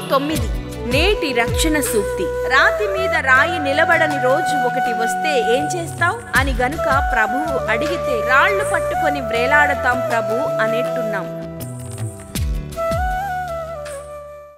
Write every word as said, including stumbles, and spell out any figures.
తొమ్మిది. నేటి రక్షణ సూక్తి. రాతి మీద రాయి నిలబడని రోజు ఒకటి వస్తే ఏం చేస్తావ్ అని గనుక ప్రభువు అడిగితే రాళ్లు పట్టుకొని వ్రేలాడతాం ప్రభు అనేట్టున్నాం.